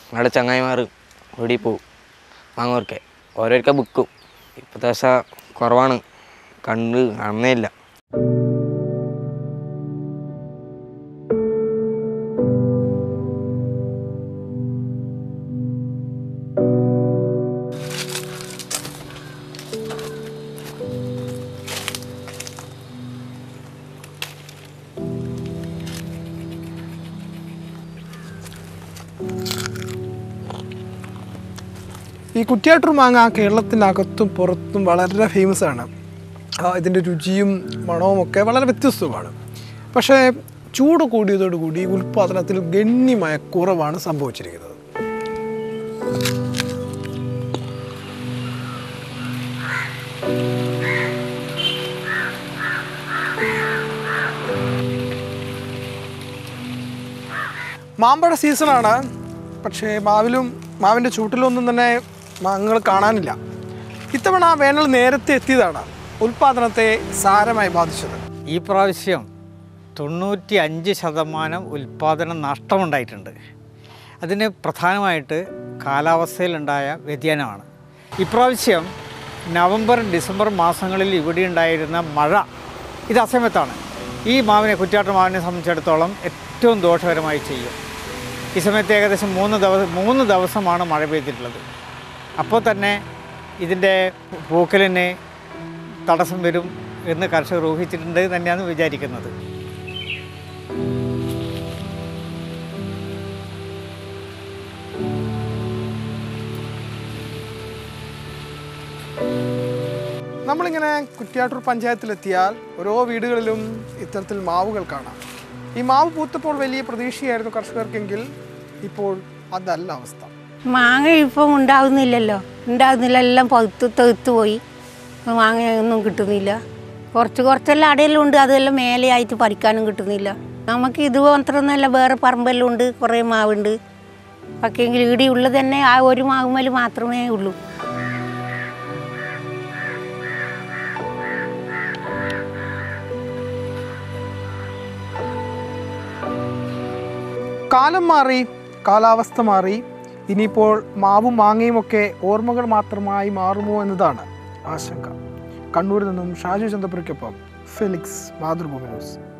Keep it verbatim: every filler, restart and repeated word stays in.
അവിടെ ചങ്ങായിമാർ ഓടി പോവും മാങ്ങോർക്കെ ഓരോരുക്കെ വിൽക്കും. ഇപ്പോഴത്തെ ദിവസം കുറവാണ്, കണ്ട് കാണുന്നേ ഇല്ല. ഈ കുറ്റ്യാട്ടൂർ മാങ്ങ കേരളത്തിനകത്തും പുറത്തും വളരെ ഫേമസ് ആണ്. ഇതിൻ്റെ രുചിയും മണവും ഒക്കെ വളരെ വ്യത്യസ്തവുമാണ്. പക്ഷേ ചൂട് കൂടിയതോടുകൂടി ഉൽപ്പാദനത്തിൽ ഗണ്യമായ കുറവാണ് സംഭവിച്ചിരിക്കുന്നത്. മാമ്പഴ സീസണാണ്, പക്ഷേ മാവിലും മാവിൻ്റെ ചൂട്ടിലൊന്നും തന്നെ മാങ്ങകൾ കാണാനില്ല. ഇത്തവണ വേനൽ നേരത്തെ എത്തിയതാണ് ഉൽപ്പാദനത്തെ സാരമായി ബാധിച്ചത്. ഈ പ്രാവശ്യം തൊണ്ണൂറ്റി അഞ്ച് ശതമാനം ഉൽപ്പാദനം നഷ്ടമുണ്ടായിട്ടുണ്ട്. അതിന് പ്രധാനമായിട്ട് കാലാവസ്ഥയിലുണ്ടായ വ്യതിയാനമാണ്. ഇപ്രാവശ്യം നവംബർ ഡിസംബർ മാസങ്ങളിൽ ഇവിടെ ഉണ്ടായിരുന്ന മഴ ഇത് അസമയത്താണ് ഈ മാവിനെ കുറ്റ്യാട്ടൂർ മാവിനെ സംബന്ധിച്ചിടത്തോളം ഏറ്റവും ദോഷകരമായി ചെയ്യും. ഈ സമയത്ത് ഏകദേശം മൂന്ന് ദിവസം മൂന്ന് ദിവസമാണ് മഴ പെയ്തിട്ടുള്ളത്. അപ്പോൾ തന്നെ ഇതിൻ്റെ പൂക്കലിന് തടസ്സം വരും എന്ന് കർഷകർ ഊഹിച്ചിട്ടുണ്ട് തന്നെയാണ് വിചാരിക്കുന്നത്. നമ്മളിങ്ങനെ കുറ്റ്യാട്ടൂർ പഞ്ചായത്തിലെത്തിയാൽ ഓരോ വീടുകളിലും ഇത്തരത്തിൽ മാവുകൾ കാണാം. ഈ മാവ് പൂത്തപ്പോൾ വലിയ പ്രതീക്ഷയായിരുന്നു കർഷകർക്കെങ്കിൽ ഇപ്പോൾ അതല്ല അവസ്ഥ. മാങ്ങ ഇപ്പം ഉണ്ടാകുന്നില്ലല്ലോ, ഉണ്ടാകുന്നില്ല, എല്ലാം പഴുത്ത് തെഴുത്ത് പോയി. മാങ്ങയൊന്നും കിട്ടുന്നില്ല. കുറച്ച് കുറച്ചെല്ലാം അടയെല്ലാം ഉണ്ട്, അതെല്ലാം മേലെയായിട്ട് പറിക്കാനും കിട്ടുന്നില്ല. നമുക്ക് ഇത് മാത്രമൊന്നുമല്ല, വേറെ പറമ്പെല്ലാം ഉണ്ട്, കുറേ മാവുണ്ട്. പക്ഷേ എങ്കിൽ ഇവിടെ ഉള്ളത് തന്നെ ആ ഒരു മാവുമ്മൽ മാത്രമേ ഉള്ളൂ. കാലം മാറി, കാലാവസ്ഥ മാറി. ഇനിയിപ്പോൾ മാവും മാങ്ങയും ഒക്കെ ഓർമ്മകൾ മാത്രമായി മാറുമോ എന്നതാണ് ആശങ്ക. കണ്ണൂരിൽ നിന്നും ഷാജു ചന്ദ്രപുരയ്ക്കൊപ്പം ഫെലിക്സ്, മാതൃഭൂമി ന്യൂസ്.